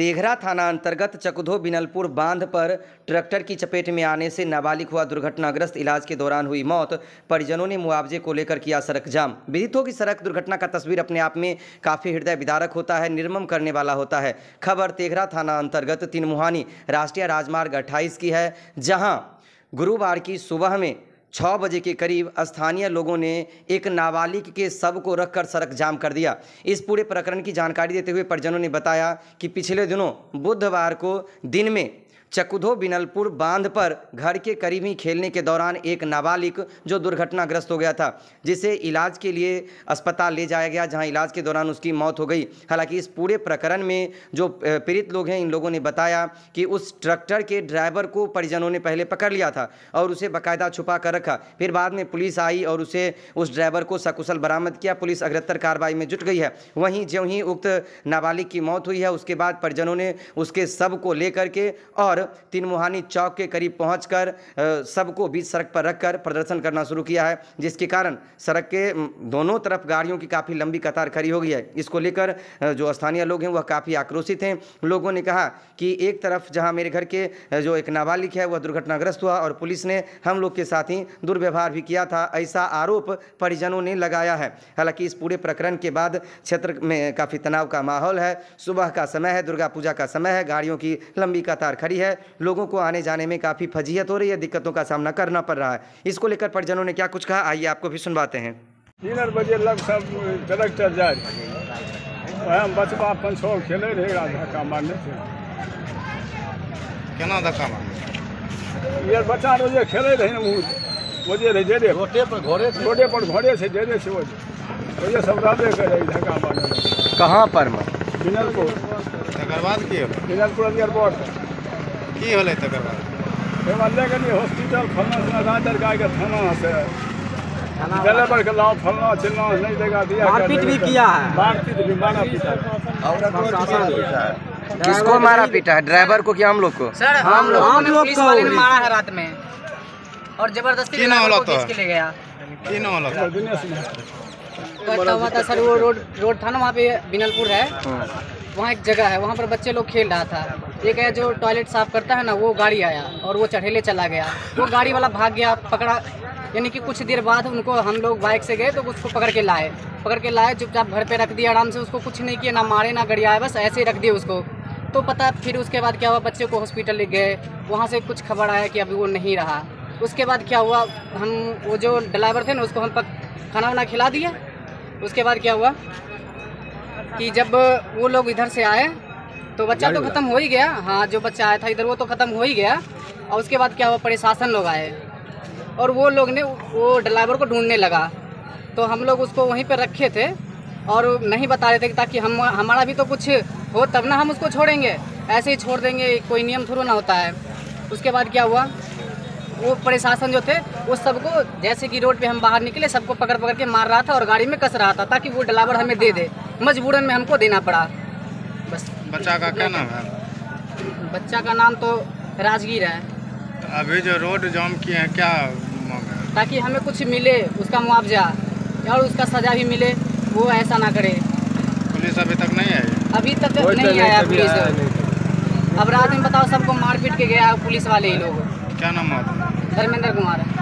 तेघरा थाना अंतर्गत चकुधो बिनलपुर बांध पर ट्रैक्टर की चपेट में आने से नाबालिग हुआ दुर्घटनाग्रस्त। इलाज के दौरान हुई मौत। परिजनों ने मुआवजे को लेकर किया सड़क जाम। विदित हो कि सड़क दुर्घटना का तस्वीर अपने आप में काफ़ी हृदय विदारक होता है, निर्मम करने वाला होता है। खबर तेघरा थाना अंतर्गत तीनमुहानी राष्ट्रीय राजमार्ग 28 की है, जहां गुरुवार की सुबह में 6 बजे के करीब स्थानीय लोगों ने एक नाबालिग के शव को रखकर सड़क जाम कर दिया। इस पूरे प्रकरण की जानकारी देते हुए परिजनों ने बताया कि पिछले दिनों बुधवार को दिन में चकुधो बिनलपुर बांध पर घर के करीब ही खेलने के दौरान एक नाबालिग जो दुर्घटनाग्रस्त हो गया था, जिसे इलाज के लिए अस्पताल ले जाया गया, जहां इलाज के दौरान उसकी मौत हो गई। हालांकि इस पूरे प्रकरण में जो पीड़ित लोग हैं, इन लोगों ने बताया कि उस ट्रैक्टर के ड्राइवर को परिजनों ने पहले पकड़ लिया था और उसे बाकायदा छुपा कर रखा। फिर बाद में पुलिस आई और उस ड्राइवर को सकुशल बरामद किया। पुलिस अग्रतर कार्रवाई में जुट गई है। वहीं ज्यों ही उक्त नाबालिग की मौत हुई है, उसके बाद परिजनों ने उसके शव को लेकर के और तीनमुहानी चौक के करीब पहुंचकर सबको बीच सड़क पर रखकर प्रदर्शन करना शुरू किया है, जिसके कारण सड़क के दोनों तरफ गाड़ियों की काफ़ी लंबी कतार खड़ी हो गई है। इसको लेकर जो स्थानीय लोग हैं वह काफ़ी आक्रोशित हैं। लोगों ने कहा कि एक तरफ जहां मेरे घर के जो एक नाबालिग है वह दुर्घटनाग्रस्त हुआ और पुलिस ने हम लोग के साथ ही दुर्व्यवहार भी किया था, ऐसा आरोप परिजनों ने लगाया है। हालांकि इस पूरे प्रकरण के बाद क्षेत्र में काफ़ी तनाव का माहौल है। सुबह का समय है, दुर्गा पूजा का समय है, गाड़ियों की लंबी कतार खड़ी है। लोगों को आने जाने में काफ़ी फजीहत हो रही है, दिक्कतों का सामना करना पड़ रहा है। इसको लेकर परिजनों ने क्या कुछ कहा, आइए आपको भी सुनवाते हैं। 3 बजे लग सब ट्रैक्टर जाए, बचपा अपन सौ खेले रहे, धक्का मारने थे। केना धक्का मारने? ये बच्चा रोजे खेले रहे वजह रहे जेरे रोडे पर घोड़े से जेरे से वजह सब राबे करे धक्का मारने। कहाँ पर बिनलपुर तकर बाद की होलै? बिनलपुर एयरपोर्ट की होलै तकर बाद? ले गए हॉस्पिटल फलना राजर गाय के थाना से ड्राइवर के लाओ फलना चिलना नहीं देगा दिया, मारपीट भी किया है। मारपीट भी मारा पीटा। किसको मारा पीटा है? ड्राइवर को कि हम लोग को? सर हम लोग पुलिस वाले ने मारा है रात में और जबरदस्ती खींच के ले गया। की नाम होला? करता हुआ था सर, वो रोड था ना, वहाँ पे बिनलपुर है, वहाँ एक जगह है, वहाँ पर बच्चे लोग खेल रहा था। एक है जो टॉयलेट साफ करता है ना, वो गाड़ी आया और वो चढ़ेले चला गया। वो गाड़ी वाला भाग गया, पकड़ा, यानी कि कुछ देर बाद उनको हम लोग बाइक से गए तो उसको पकड़ के लाए चुपचाप घर पे रख दिया आराम से। उसको कुछ नहीं किया, ना मारे ना गरियाए, बस ऐसे ही रख दिए उसको। तो पता फिर उसके बाद क्या हुआ, बच्चे को हॉस्पिटल ले गए, वहाँ से कुछ खबर आया कि अभी वो नहीं रहा। उसके बाद क्या हुआ, हम वो जो ड्राइवर थे ना उसको हम खाना वाना खिला दिया। उसके बाद क्या हुआ कि जब वो लोग इधर से आए तो बच्चा तो ख़त्म हो ही गया। हाँ, जो बच्चा आया था इधर वो तो ख़त्म हो ही गया। और उसके बाद क्या हुआ, प्रशासन लोग आए और वो लोग ने वो ड्राइवर को ढूंढने लगा। तो हम लोग उसको वहीं पर रखे थे और नहीं बता रहे थे ताकि हमारा भी तो कुछ हो तब ना हम उसको छोड़ेंगे, ऐसे ही छोड़ देंगे, कोई नियम थोड़ा ना होता है। उसके बाद क्या हुआ, वो प्रशासन जो थे वो सबको, जैसे कि रोड पे हम बाहर निकले, सबको पकड़ के मार रहा था और गाड़ी में कस रहा था ताकि वो ड्राइवर हमें दे दे। मजबूरन में हमको देना पड़ा बस। बच्चा का क्या नाम है? बच्चा का नाम तो राजगीर है। अभी जो रोड जाम किए हैं, क्या मांग है? ताकि हमें कुछ मिले, उसका मुआवजा और उसका सजा भी मिले, वो ऐसा ना करे। पुलिस अभी तक नहीं आई? अभी तक नहीं आया पुलिस। अब रात में बताओ, सबको मार पीट के गया पुलिस वाले ही लोग। क्या नाम है? धर्मेंद्र कुमार।